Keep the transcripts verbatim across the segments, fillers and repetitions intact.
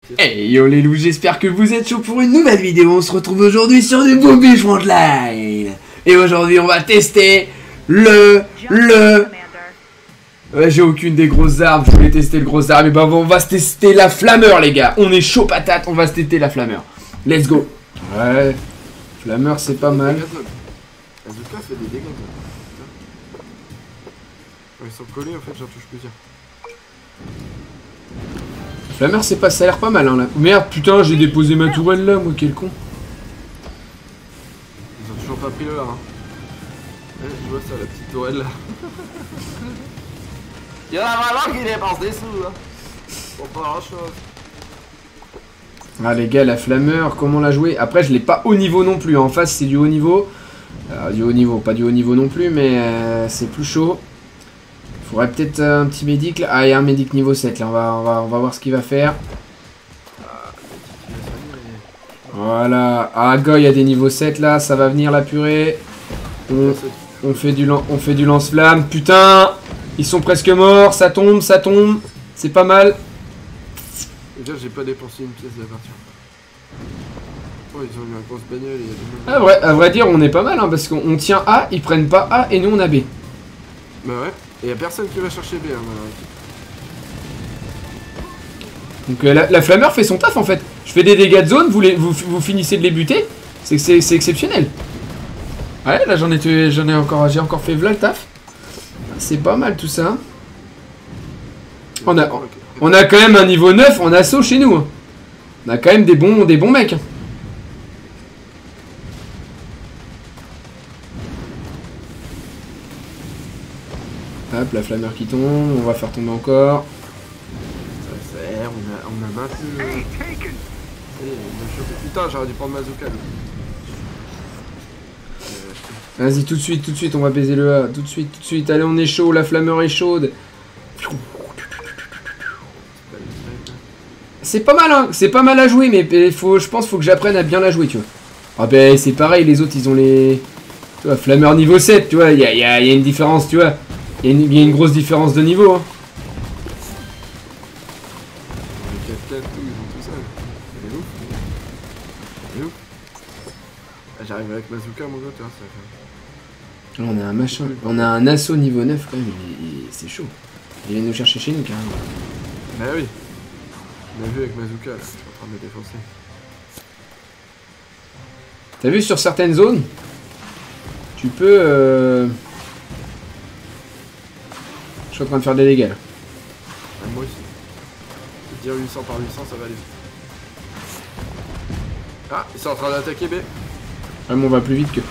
Hey yo les loups, j'espère que vous êtes chauds pour une nouvelle vidéo. On se retrouve aujourd'hui sur du Bobby Frontline. Et aujourd'hui on va tester le... le... Ouais, j'ai aucune des grosses armes, je voulais tester le gros arme. Et ben on va se tester la flammeur les gars. On est chaud patate, on va se tester la flammeur. Let's go. Ouais, flammeur c'est pas mal. Bazooka fait des dégâts. Ils sont collés en fait, j'en touche plusieurs. Flammeur c'est pas, ça a l'air pas mal hein là. Merde putain, j'ai déposé ma tourelle là, moi quel con. Ils ont toujours pas pris le là hein. Ouais, je vois ça, la petite tourelle là. Il y en a vraiment qui dépensent des sous hein. Pour pas grand chose. Ah les gars, la flammeur, comment la jouer? Après je l'ai pas haut niveau non plus, en face c'est du haut niveau. Alors, du haut niveau, pas du haut niveau non plus, mais euh, c'est plus chaud. Faudrait peut-être euh, un petit médic là. Ah, il y a un médic niveau sept là, on va, on va, on va voir ce qu'il va faire. Voilà. Ah, Goy a des niveaux sept là, ça va venir la purée. On, on fait du, on fait du lance-flamme. Putain, ils sont presque morts, ça tombe, ça tombe. C'est pas mal. Déjà, j'ai pas dépensé une pièce de la partie. Oh, ils ont eu un grosse bagnole et il y a du monde. Ah, vrai, à vrai dire, on est pas mal hein, parce qu'on tient A, ils prennent pas A et nous on a B. Bah ouais. Et y'a personne qui va chercher B hein, donc euh, la, la flammeur fait son taf en fait. Je fais des dégâts de zone, vous, les, vous, vous finissez de les buter. C'est c'est exceptionnel. Ouais, là j'en ai, j'en ai encore, j'ai encore fait v'là le taf. C'est pas mal tout ça. On a, on a quand même un niveau neuf en assaut chez nous. Hein. On a quand même des bons, des bons mecs. Hein. Hop, la flammeur qui tombe, on va faire tomber encore. Ça sert, on a, on a maintenu. Putain, j'aurais dû prendre Bazooka. Vas-y, tout de suite, tout de suite, on va baiser le A. Tout de suite, tout de suite. Allez, on est chaud, la flammeur est chaude. C'est pas mal, hein. C'est pas mal à jouer, mais faut, je pense faut que j'apprenne à bien la jouer, tu vois. Ah ben, c'est pareil, les autres, ils ont les... Tu vois, flammeur niveau sept, tu vois, il y a, y, a, y a une différence, tu vois. Il y, y a une grosse différence de niveau. Hein. J'arrive avec Bazooka mon gars, tu vois, ça fait... Là, on a un machin, on a un assaut niveau neuf quand même, c'est chaud. Il vient nous chercher chez nous carrément. Bah oui. On a vu avec Bazooka, là, je suis en train de me défoncer. T'as vu sur certaines zones, tu peux... Euh... Je suis en train de faire des dégâts là. Ah, moi aussi. Je vais dire huit cents par huit cents, ça va aller. Ah, ils sont en train d'attaquer B. Ouais, mais on va plus vite que...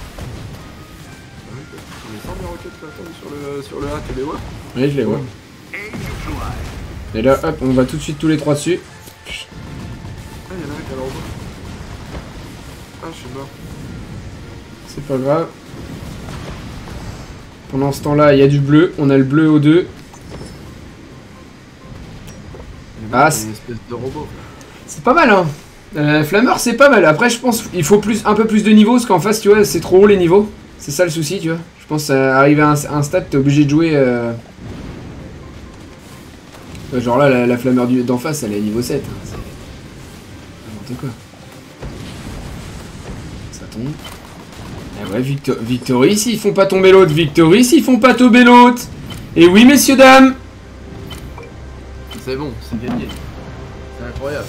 On descend mes roquettes là, sur le, sur le A, tu les vois? Oui, je les vois. Et là, hop, on va tout de suite tous les trois dessus. Ah, y'en a un qui a le robot. Ah, je suis mort. C'est pas grave. Pendant ce temps-là, il y a du bleu. On a le bleu au deux. Ah, c'est une espèce de robot. C'est pas mal, hein. Euh, flammeur, c'est pas mal. Après, je pense qu'il faut plus, un peu plus de niveaux, parce qu'en face, tu vois, c'est trop haut les niveaux. C'est ça le souci, tu vois. Je pense euh, arriver à un, un stade, t'es obligé de jouer. Euh... Genre là, la, la flammeur d'en face, elle est niveau sept. Hein. C'est n'importe quoi. Ça tombe. Et ouais, Victor Victory, s'ils font pas tomber l'autre. Victory, s'ils font pas tomber l'autre. Et oui, messieurs, dames. C'est bon, c'est gagné. C'est incroyable.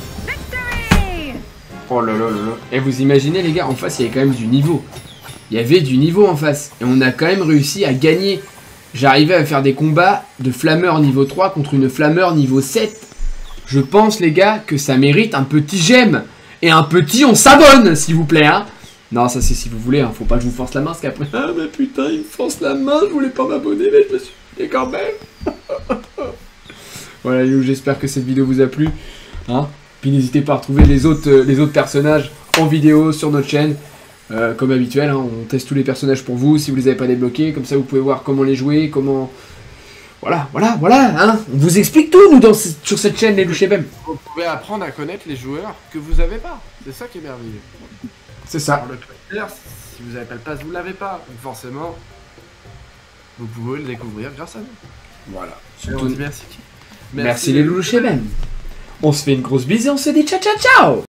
Oh là là là là. Et vous imaginez les gars, en face il y avait quand même du niveau. Il y avait du niveau en face. Et on a quand même réussi à gagner. J'arrivais à faire des combats de flammeur niveau trois contre une flammeur niveau sept. Je pense les gars que ça mérite un petit j'aime. Et un petit on s'abonne s'il vous plaît hein. Non ça c'est si vous voulez hein. Faut pas que je vous force la main parce qu'après... Ah mais putain il me force la main. Je voulais pas m'abonner mais je me suis fait quand même. Voilà j'espère que cette vidéo vous a plu. Hein. Puis n'hésitez pas à retrouver les autres, euh, les autres personnages en vidéo sur notre chaîne. Euh, comme habituel, hein, on teste tous les personnages pour vous, si vous les avez pas débloqués. Comme ça, vous pouvez voir comment les jouer, comment... Voilà, voilà, voilà, hein. On vous explique tout, nous, dans ce... sur cette chaîne, les louches et bem. Vous pouvez apprendre à connaître les joueurs que vous avez pas. C'est ça qui est merveilleux. C'est ça. Alors, le player, si vous avez pas le pass, vous l'avez pas. Donc forcément, vous pouvez le découvrir grâce à nous. Voilà. Surtout... Merci. Merci, Merci les louches et bem. On se fait une grosse bise et on se dit ciao ciao ciao.